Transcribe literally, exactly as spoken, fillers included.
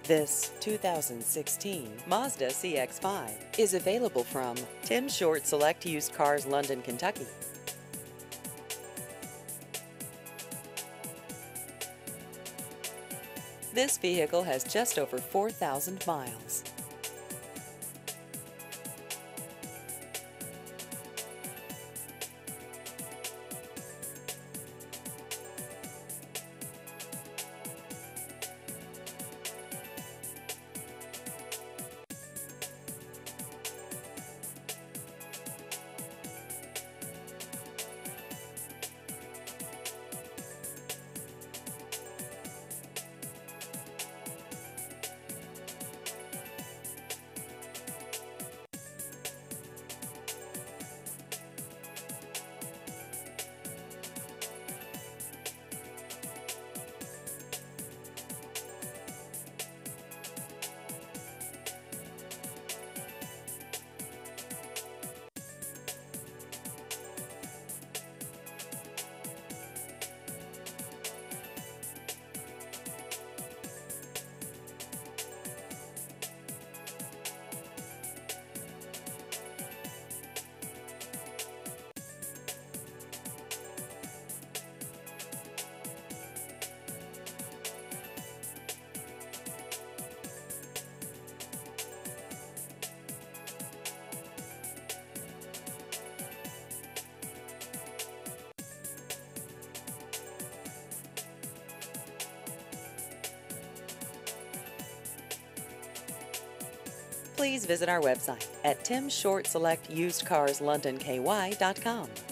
This two thousand sixteen Mazda C X five is available from Tim Short Select Used Cars, London, Kentucky. This vehicle has just over four thousand miles. Please visit our website at tim short select used cars london k y dot com.